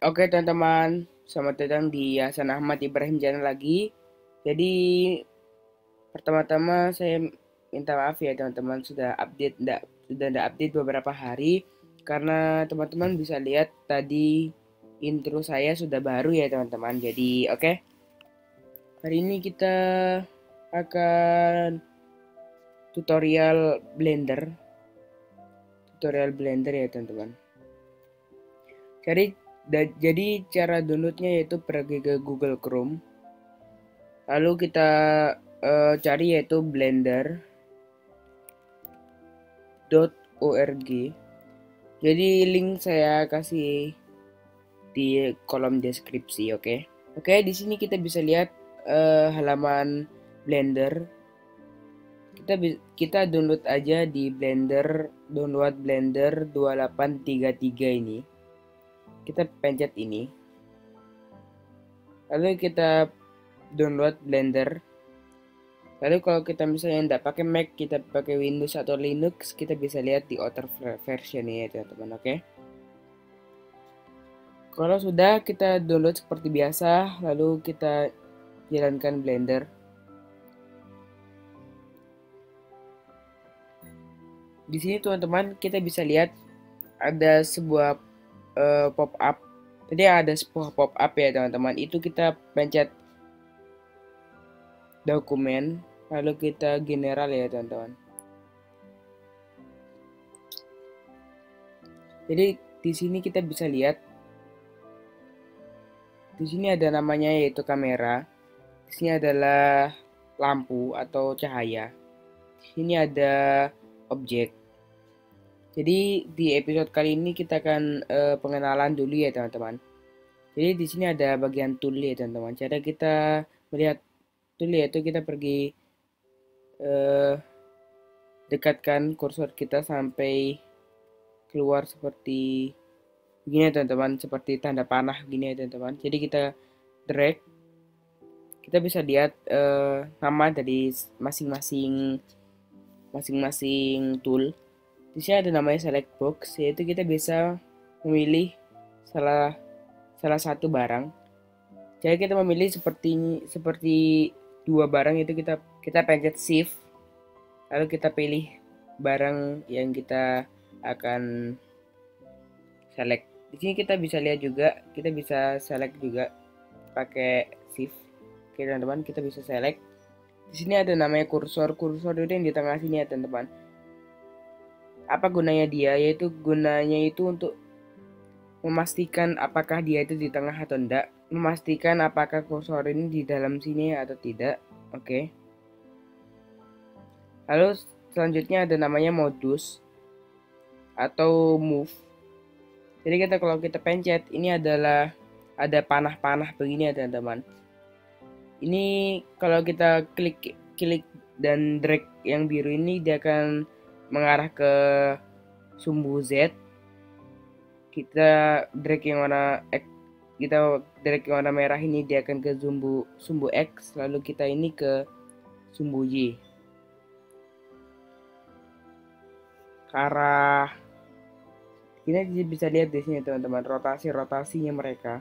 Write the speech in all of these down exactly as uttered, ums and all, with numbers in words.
Oke teman-teman, selamat datang di Hasan Ahmad Ibrahim Channel lagi. Jadi pertama-tama saya minta maaf ya teman-teman sudah update enggak sudah enggak update beberapa hari karena teman-teman bisa lihat tadi intro saya sudah baru ya teman-teman. Jadi oke, hari ini kita akan tutorial Blender, tutorial Blender ya teman-teman. Jadi da- jadi cara downloadnya yaitu pergi ke Google Chrome. Lalu kita eh, cari yaitu blender dot org. Jadi link saya kasih di kolom deskripsi, oke? Okay? Oke, okay, di sini kita bisa lihat eh, halaman Blender. Kita kita download aja di Blender, download Blender dua delapan tiga tiga ini. Kita pencet ini. Lalu kita download Blender. Lalu kalau kita misalnya tidak pakai Mac, kita pakai Windows atau Linux, kita bisa lihat di outer version ya teman-teman, oke? Okay? Kalau sudah, kita download seperti biasa, lalu kita jalankan Blender. Di sini teman-teman kita bisa lihat ada sebuah uh, pop-up. Tadi ada sebuah pop-up ya teman-teman. Itu kita pencet dokumen, lalu kita general ya teman-teman. Jadi di sini kita bisa lihat di sini ada namanya yaitu kamera. Di sini adalah lampu atau cahaya. Di sini ada objek. Jadi di episode kali ini kita akan uh, pengenalan dulu ya teman-teman. Jadi di sini ada bagian tool ya teman-teman. Cara kita melihat tool yaitu kita pergi uh, dekatkan kursor kita sampai keluar seperti begini ya teman-teman, seperti tanda panah gini ya teman-teman. Jadi kita drag, kita bisa lihat uh, nama dari masing-masing masing-masing tool. Di sini ada namanya select box, yaitu kita bisa memilih salah salah satu barang. Jadi kita memilih seperti seperti dua barang, itu kita kita pencet shift, lalu kita pilih barang yang kita akan select. Di sini kita bisa lihat juga, kita bisa select juga pakai shift. Oke teman-teman, kita bisa select. Di sini ada namanya kursor, kursor itu yang di tengah sini ya teman-teman. Apa gunanya dia? Yaitu gunanya itu untuk memastikan apakah dia itu di tengah atau enggak, memastikan apakah kursor ini di dalam sini atau tidak. Oke. Okay. Lalu selanjutnya ada namanya modus atau move. Jadi kita kalau kita pencet, ini adalah ada panah-panah begini ya teman-teman. Ini kalau kita klik klik dan drag yang biru ini, dia akan mengarah ke sumbu Z. Kita drag yang warna X, kita drag yang warna merah ini, dia akan ke sumbu sumbu X, lalu kita ini ke sumbu Y. Ke arah ini bisa lihat di sini teman-teman, rotasi-rotasinya mereka.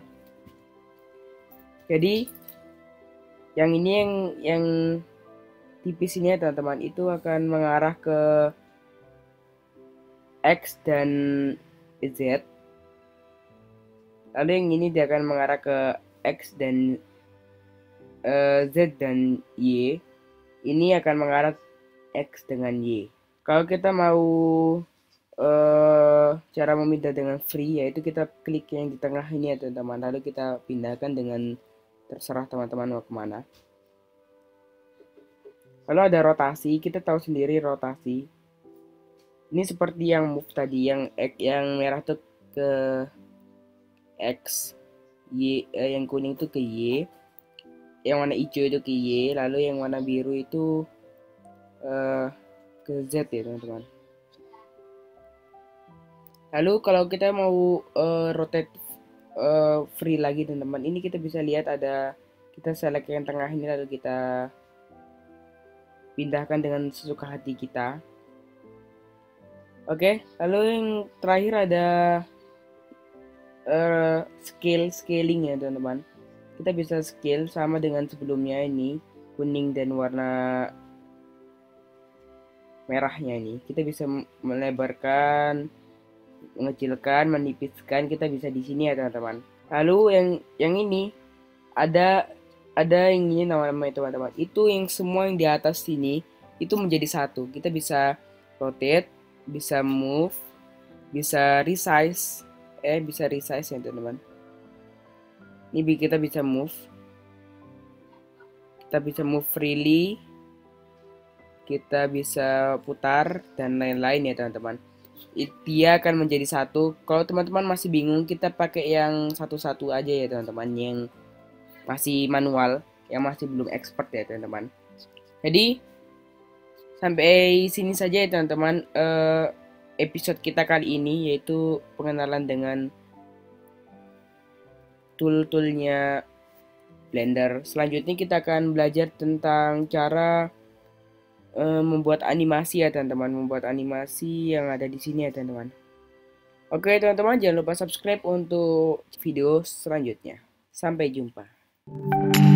Jadi yang ini yang yang tipis ini ya teman-teman, itu akan mengarah ke X dan Z. Lalu yang ini dia akan mengarah ke X dan uh, Z dan Y. Ini akan mengarah X dengan Y. Kalau kita mau uh, cara memindah dengan free, yaitu kita klik yang di tengah ini ya teman-teman. Lalu kita pindahkan dengan terserah teman-teman mau kemana. Lalu ada rotasi, kita tahu sendiri rotasi. Ini seperti yang move tadi, yang yang merah tuh ke X, Y, eh, yang kuning itu ke Y, yang warna hijau itu ke Y, lalu yang warna biru itu uh, ke Z ya teman-teman. Lalu kalau kita mau uh, rotate uh, free lagi teman-teman, ini kita bisa lihat ada, kita select yang tengah ini, lalu kita pindahkan dengan sesuka hati kita. Oke, lalu yang terakhir ada uh, scale scaling ya teman-teman. Kita bisa scale sama dengan sebelumnya ini, kuning dan warna merahnya ini. Kita bisa melebarkan, mengecilkan, menipiskan, kita bisa di sini ya teman-teman. Lalu yang yang ini ada ada yang ini nama-namanya teman-teman. Itu yang semua yang di atas sini itu menjadi satu. Kita bisa rotate, bisa move, bisa resize, eh bisa resize ya teman-teman. Ini kita bisa move, kita bisa move freely, kita bisa putar dan lain-lain ya teman-teman. Dia akan menjadi satu. Kalau teman-teman masih bingung, kita pakai yang satu-satu aja ya teman-teman, yang masih manual, yang masih belum expert ya teman-teman. Jadi sampai sini saja ya teman-teman uh, episode kita kali ini, yaitu pengenalan dengan tool-toolnya Blender. Selanjutnya kita akan belajar tentang cara uh, membuat animasi ya teman-teman, membuat animasi yang ada di sini ya teman-teman. Oke teman-teman, jangan lupa subscribe untuk video selanjutnya. Sampai jumpa.